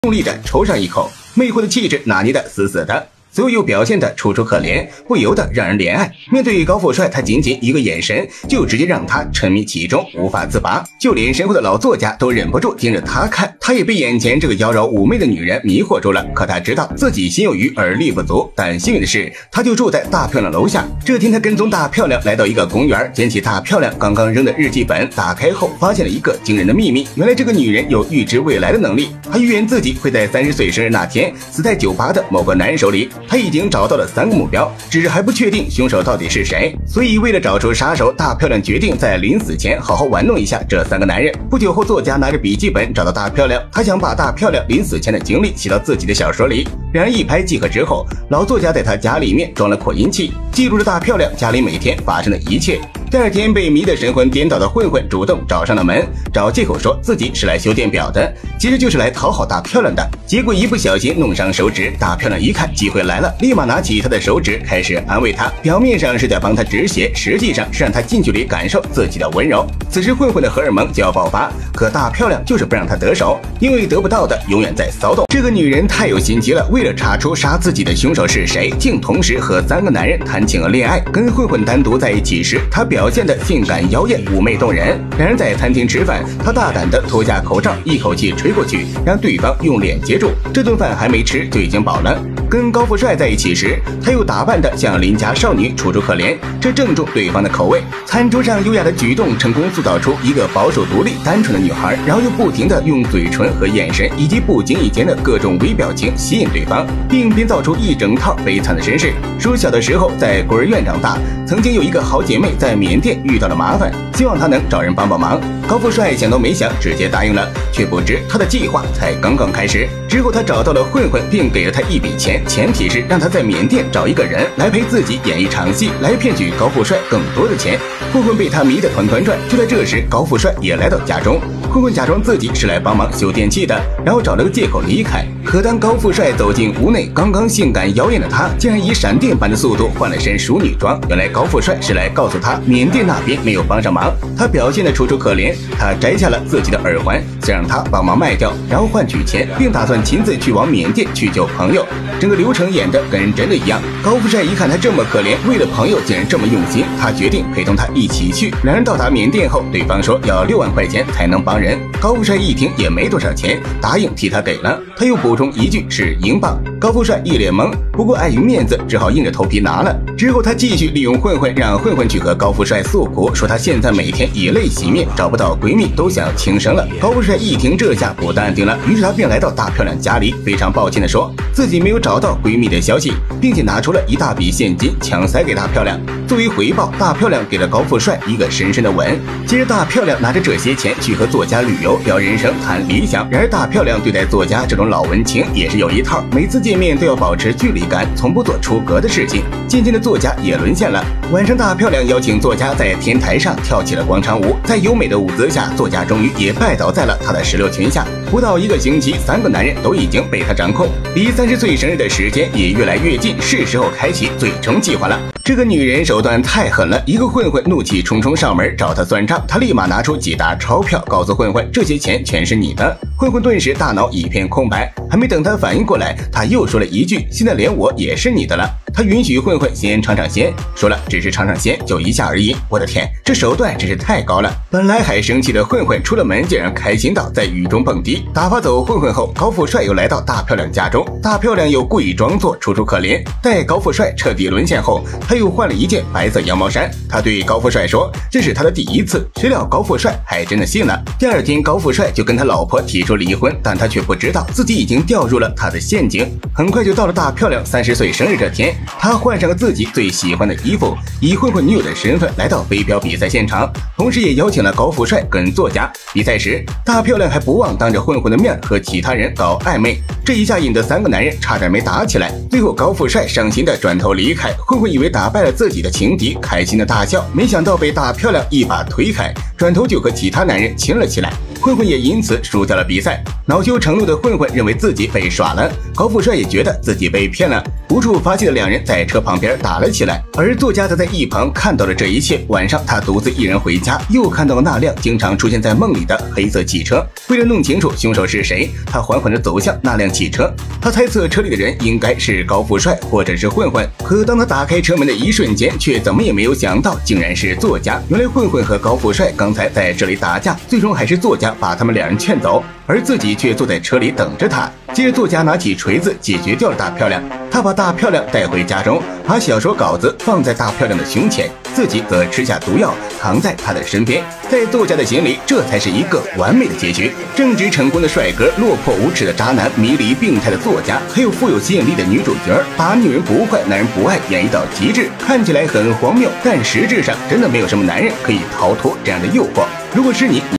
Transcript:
用力的抽上一口，魅惑的气质拿捏的死死的。所有表现得楚楚可怜，不由得让人怜爱。面对高富帅，他仅仅一个眼神就直接让他沉迷其中，无法自拔。就连身后的老作家都忍不住盯着他看，他也被眼前这个妖娆妩媚的女人迷惑住了。可他知道自己心有余而力不足，但幸运的是，他就住在大漂亮楼下。这天，他跟踪大漂亮来到一个公园，捡起大漂亮刚刚扔的日记本，打开后发现了一个惊人的秘密。原来这个女人有预知未来的能力，她预言自己会在30岁生日那天死在酒吧的某个男人手里。他已经找到了3个目标，只是还不确定凶手到底是谁。所以为了找出杀手，大漂亮决定在临死前好好玩弄一下这3个男人。不久后，作家拿着笔记本找到大漂亮，他想把大漂亮临死前的经历写到自己的小说里。两人一拍即合之后，老作家在他家里面装了扩音器，记录着大漂亮家里每天发生的一切。第二天，被迷得神魂颠倒的混混主动找上了门，找借口说自己是来修电表的，其实就是来讨好大漂亮的。结果一不小心弄伤手指，大漂亮一看机会来了，立马拿起他的手指开始安慰他，表面上是在帮他止血，实际上是让他近距离感受自己的温柔。此时混混的荷尔蒙就要爆发，可大漂亮就是不让他得手，因为得不到的永远在骚动。这个女人太有心机了，为了查出杀自己的凶手是谁，竟同时和3个男人谈起了恋爱。跟混混单独在一起时，她表现的性感妖艳，妩媚动人。两人在餐厅吃饭，她大胆地脱下口罩，一口气吹过去，让对方用脸接住。这顿饭还没吃就已经饱了。跟高富帅在一起时，她又打扮得像邻家少女，楚楚可怜，这正中对方的口味。餐桌上优雅的举动，成功塑造出一个保守独立、单纯的女孩，然后又不停地用嘴唇和眼神以及不经意间的各种微表情吸引对方，并编造出一整套悲惨的身世。说小的时候在孤儿院长大，曾经有一个好姐妹在缅甸遇到了麻烦，希望她能找人帮帮忙。高富帅想都没想，直接答应了，却不知他的计划才刚刚开始。之后他找到了混混，并给了他一笔钱，前提是让他在缅甸找一个人来陪自己演一场戏，来骗取高富帅更多的钱。混混被他迷得团团转。就在这时，高富帅也来到家中，混混假装自己是来帮忙修电器的，然后找了个借口离开。可当高富帅走进屋内，刚刚性感妖艳的他竟然以闪电般的速度换了身淑女装。原来高富帅是来告诉他缅甸那边没有帮上忙，他表现得楚楚可怜，他摘下了自己的耳环，想让他帮忙卖掉，然后换取钱，并打算亲自去往缅甸去救朋友。整个流程演得跟真的一样。高富帅一看他这么可怜，为了朋友竟然这么用心，他决定陪同他一起去。两人到达缅甸后，对方说要6万块钱才能帮人。高富帅一听也没多少钱，答应替他给了。他又补充一句是英镑。高富帅一脸懵，不过碍于面子，只好硬着头皮拿了。之后他继续利用混混，让混混去和高富帅诉苦，说他现在每天以泪洗面，找不到闺蜜，都想轻生了。高富帅一听这下不淡定了，于是他便来到大漂亮家里，非常抱歉地说自己没有找到闺蜜的消息，并且拿出了一大笔现金强塞给大漂亮。作为回报，大漂亮给了高富帅一个深深的吻。接着大漂亮拿着这些钱去和作家旅游，聊人生，谈理想。然而大漂亮对待作家这种老文青也是有一套，每次见面都要保持距离感，从不做出格的事情。渐渐的作家也沦陷了。晚上大漂亮邀请作家在天台上跳起了广场舞，在优美的舞姿下，作家终于也拜倒在了她的石榴裙下。不到1个星期，3个男人都已经被他掌控，离30岁生日的时间也越来越近，是时候开启最终计划了。这个女人手段太狠了，一个混混怒气冲冲上门找他算账，他立马拿出几沓钞票，告诉混混这些钱全是你的。混混顿时大脑一片空白，还没等他反应过来，他又说了一句现在连我也是你的了。他允许混混先尝尝鲜，说了只是尝尝鲜，就一下而已。我的天，这手段真是太高了。本来还生气的混混出了门，竟然开心到在雨中蹦迪。打发走混混后，高富帅又来到大漂亮家中，大漂亮又故意装作楚楚可怜。待高富帅彻底沦陷后，他又换了一件白色羊毛衫。他对高富帅说这是他的第1次，谁料高富帅还真的信了。第2天，高富帅就跟他老婆提出离婚，但他却不知道自己已经掉入了他的陷阱。很快就到了大漂亮30岁生日这天，他换上了自己最喜欢的衣服，以混混女友的身份来到飞镖比赛现场，同时也邀请了高富帅跟作家。比赛时，大漂亮还不忘当着混混的面和其他人搞暧昧，这一下引得3个男人差点没打起来。最后高富帅伤心的转头离开，混混以为打败了自己的情敌，开心的大笑，没想到被大漂亮一把推开，转头就和其他男人亲了起来。混混也因此输掉了比赛。 恼羞成怒的混混认为自己被耍了，高富帅也觉得自己被骗了，无处发泄的两人在车旁边打了起来。而作家则在一旁看到了这一切。晚上他独自一人回家，又看到了那辆经常出现在梦里的黑色汽车。为了弄清楚凶手是谁，他缓缓地走向那辆汽车。他猜测车里的人应该是高富帅或者是混混，可当他打开车门的一瞬间，却怎么也没有想到竟然是作家。原来混混和高富帅刚才在这里打架，最终还是作家把他们两人劝走，而自己却坐在车里等着他。接着作家拿起锤子解决掉了大漂亮，他把大漂亮带回家中，把小说稿子放在大漂亮的胸前，自己则吃下毒药躺在他的身边。在作家的心里，这才是一个完美的结局。正直成功的帅哥，落魄无耻的渣男，迷离病态的作家，还有富有吸引力的女主角，把女人不坏男人不爱演绎到极致，看起来很荒谬，但实质上真的没有什么男人可以逃脱这样的诱惑。如果是你